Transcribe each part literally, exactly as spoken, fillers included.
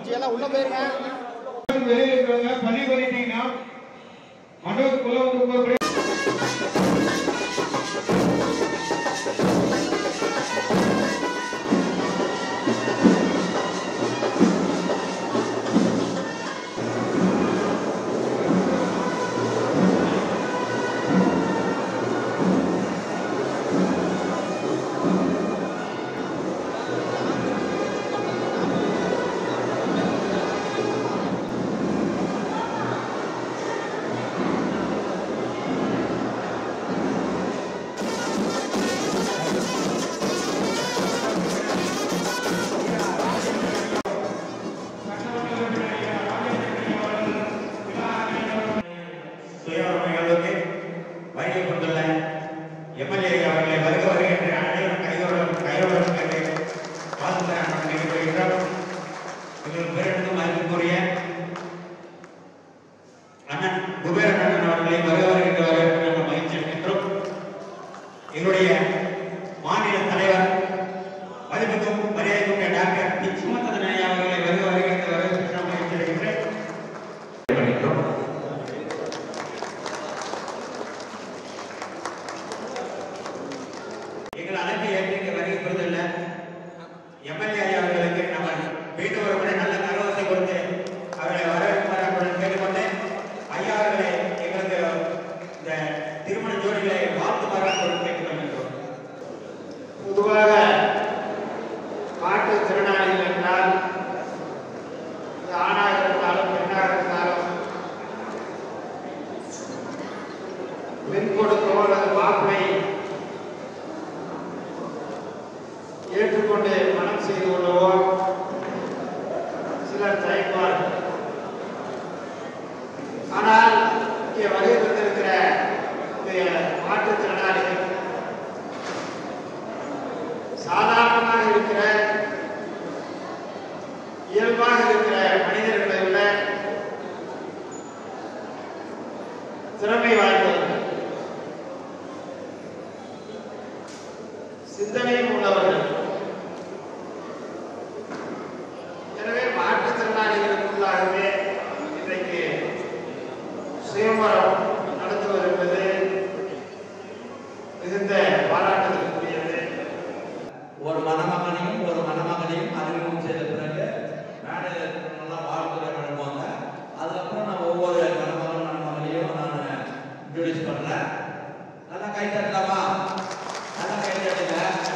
எல்லாம் உள்ள போயிருங்க. வெளியே பதிவு பண்ணிட்டீங்கன்னா மண்டபத்துக்குள்ள வந்து மாநில தலைவர் மதிப்புக்கும் மரியாதைக்கும் டாக்டர் பி சுமந்தன் ஐயா அவர்களை வருக வருகின்ற வரவேற்று மகிழ்ச்சியடைகின்றேன். எங்கள் அழைப்பை ஏற்று வருகை புரிந்துள்ள எம்எல்ஏ ஐயா அவர்களுக்கு நம்ம மீண்டும் ஒரு முறை நல்ல தகவலை கொடுத்து அவர்களை வரவேற்பார்கள் கேட்டுக்கொண்டு ஐயா அவர்களை எங்களுக்கு இந்த திருமண ஜோடிகளை வாழ்த்துமாறு கேட்டுக்கொள்கின்றோம். பொதுவாக மாற்றுத்திறனாளிகள் என்றால் ஆணாக இருந்தாலும் பெண்ணாக இருந்தாலும் பெண் கொடுக்கோ அல்லது மாப்பிளை ஏற்றுக்கொண்டு மனம் செய்து கொள்ளவோ சிலர் தயங்குவார்கள். ஆனால் இங்கே வருகை தந்திருக்கிற மாற்றுத்திறனாளிகள் சாதாரணமாக இருக்கிற இயல்பாக இருக்கிற மனிதர்களை விட திறமை வாய்ந்தவர்கள், சிந்தனையும் உள்ளவர்கள். எனவே மாற்றுத்திறனாளிகளுக்குள்ளாகவே இன்றைக்கு சுயம்பரம் நடத்துவது என்பது மிகுந்த பாராட்டுதலுக்குரியது. ஒரு மணமகனையும் ஒரு மணமகனையும் அறிமுகம் செய்த பிறகு மேடையில் நல்லா வாழ்த்துறை வழங்குவாங்க. அதுக்கப்புறம் நான் ஒவ்வொரு மணமகன் மணமகனையும் நான் இன்ட்ரோடியூஸ் பண்ணுறேன். நல்லா கை தட்டலாமா? நல்லா கை தட்டுங்க.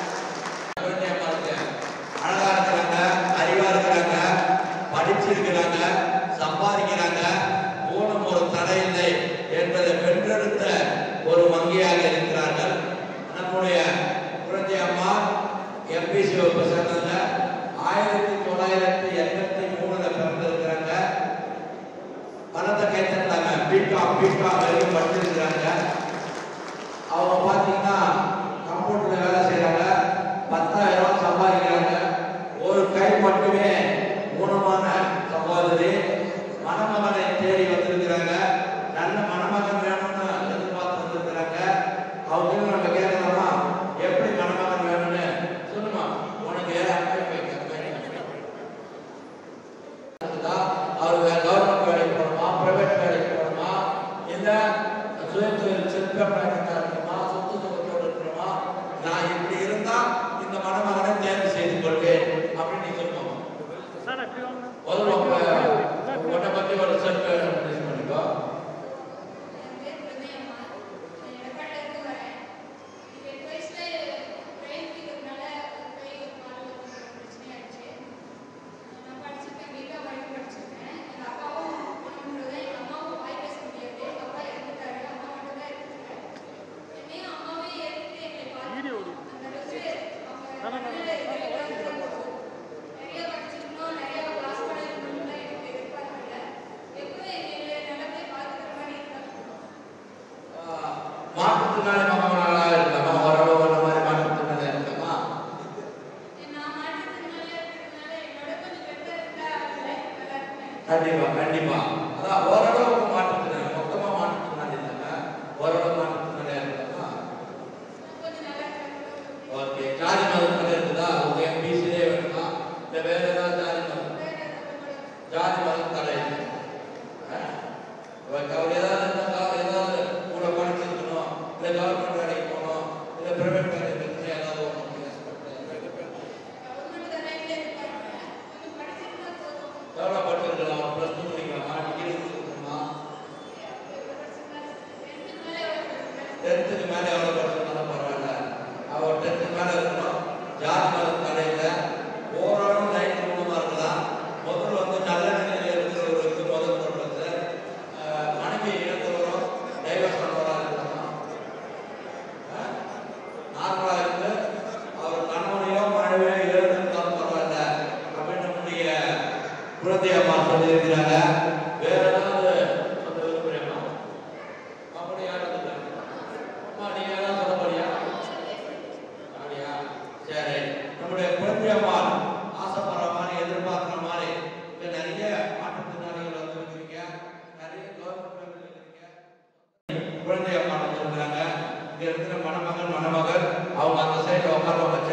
அழகா இருக்கிறாங்க, அறிவா இருக்கிறாங்க, படிச்சிருக்கிறாங்க, சம்பாதிக்கிறாங்க, ஊனம் ஒரு தடை இல்லை என்பதை வென்றெடுத்த ஒரு வங்கியாக இருக்கிறார்கள். நம்முடைய புரட்சி அம்மா எம்பிசி வகுப்பு சேர்ந்தாங்க. ஆயிரத்தி தொள்ளாயிரத்தி எண்பத்தி மூணுல பிறந்திருக்கிறாங்க. பணத்தை கேட்டாங்க. பிகாம் பிகாம் வரைக்கும் படிச்சிருக்கிறாங்க. அவங்க பார்த்தீங்கன்னா கம்ப்யூட்டர்ல வேலை செய்யறாங்க. பத்தாயிரம் ரூபாய் சம்பாதிக்கிறாங்க. ஒரு கை மட்டுமே ஊனமான சகோதரி மணமகனை தேடி வந்திருக்கிறாங்க. நல்ல மணமகன் வேணும்னு எதிர்பார்த்து வந்திருக்கிறாங்க. அவங்க நம்ம கேட்கலாமா? எப்படி மணமகன் வேணும்னு சொல்லுமா? உனக்கு அவர் கவர்மெண்ட் வேலைக்கு போகணுமா, பிரைவேட் வேலைக்கு போகணுமா, இல்ல சுய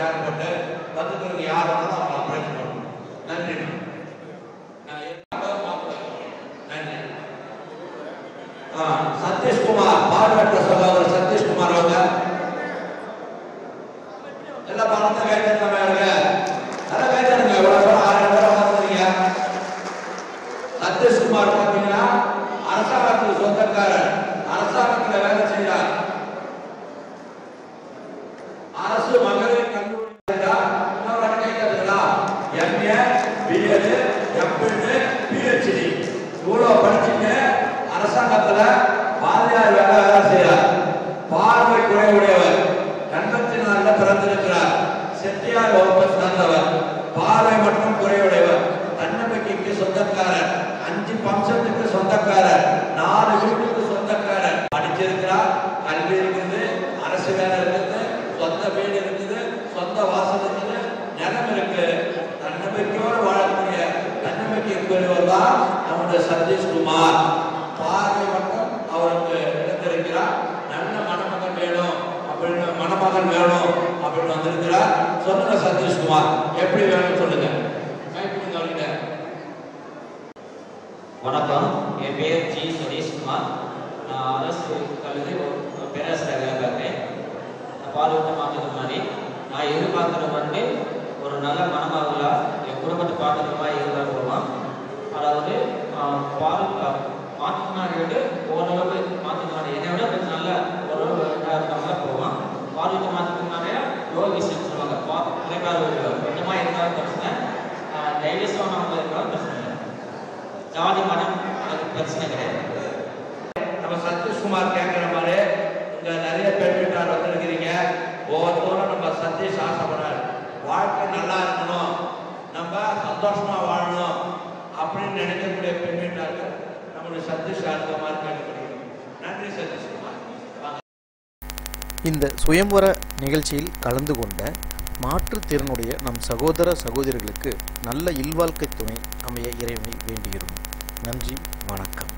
சேர் போட்டு வந்துக்கிறவங்க யார் இருந்தாலும் அவங்க அப்ரோச் பண்ணணும். நன்றி. நன்றி. சதீஷ்குமார் பார்வையற்ற சகோதரர் சதீஷ்குமார் அவங்க எல்லா பணத்தை கைத்தறிங்க நல்லா கைத்தறிங்க. எவ்வளவு பேர் ஆயிரம் பேர் வந்துருக்கீங்க. சதீஷ்குமார் பார்த்தீங்கன்னா அரசாங்கத்துக்கு சொந்தக்காரர், அரசாங்கத்துல வேலை செய்யறார். அரசு மகளிர் கல்லூரி எம்ஏ பிஎட் எம்எட் பிஹெச்டி இவ்வளவு படிச்சுட்டு அரசாங்கத்துல பாதியார் வேலை வேலை செய்யறார். பார்வை குறைவுடையவர், எண்பத்தி நாலுல பிறந்திருக்கிறார். செட்டியார் வகுப்பை சார்ந்தவர், பார்வை மற்றும் குறைவுடையவர், தன்னம்பிக்கைக்கு சொந்தக்காரர், அஞ்சு பம்சத்துக்கு சொந்தக்காரர், நாலு வீட்டுக்கு சொந்தக்காரர். படிச்சிருக்கிறார், கல்வி இருக்குது, அரசு வேலை இருக்குது, சொந்த வீடு இருக்குது, சொந்த வாசல் இருக்குது, நிலம் இருக்கு. தன்னம்பிக்கையோடு வாழக்கூடிய தன்னம்பிக்கைக்குரியவர் தான் நம்முடைய சதீஷ்குமார். பார்வை மட்டும் அவருக்கு எடுத்திருக்கிறார். நல்ல மணமகன் வேணும் அப்படின்னு மணமகன் வேணும் அப்படின்னு வந்திருக்கிறார். சொல்லுங்க சதீஷ்குமார், எப்படி வேணும்னு சொல்லுங்க. வணக்கம், என் பேர் ஜி சதீஷ்குமார். நான் அரசு கல்லூரி பேராசிரியர் வேலை பார்க்குறேன். நான் பால்வட்ட மாற்றத்தினாடி நான் எதிர்பார்க்குற வந்து ஒரு நல்ல மனமாகலா என் குடும்பத்தை பார்க்குற மாதிரி எதிர்பார்க்குறோம். அதாவது பால் மாற்றத்தினாடி ஓரளவு மாற்றத்தினாடி என்னை விட கொஞ்சம் நல்ல ஓரளவு இருக்காங்க போவோம். பால்வட்ட மாற்றத்தினாலே லோ விஷயம் சொல்லுவாங்க. பா குறைபாடு கொஞ்சமாக இருந்தாலும் பிரச்சனை, டைவர்ஸாக நம்ம இருந்தாலும் பிரச்சனை இல்லை. ஜாதி மனம் அது பிரச்சனை கிடையாது. நம்ம சதீஷ்குமார் கேட்கிற மாதிரி இங்க நிறைய பெண் வீட்டார் வந்திருக்கிறீங்க. ஒவ்வொருத்தரும் நம்ம சதீஷ் ஆசைப்படுறாரு, வாழ்க்கை நல்லா இருக்கணும், நம்ம சந்தோஷமா வாழணும் அப்படின்னு நினைக்கக்கூடிய பெண் வீட்டார்கள் நம்மளுடைய சதீஷ் அடுத்த மாதிரி கேட்டுக்கிறோம். நன்றி சதீஷ்குமார். இந்த சுயம்வர நிகழ்ச்சியில் கலந்து கொண்ட மாற்றுத்திறனுடைய நம் சகோதர சகோதரிகளுக்கு நல்ல இல்வாழ்க்கை துணை அமைய இறைவனை வேண்டுகிறோம். நன்றி, வணக்கம்.